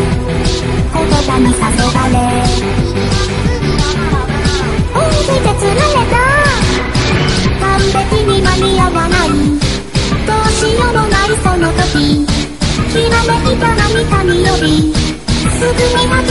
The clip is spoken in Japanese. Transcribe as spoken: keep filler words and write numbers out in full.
言葉にさせられ本気で釣られた完璧に間に合わないどうしようもないその時ひらめいた何かによりすぐに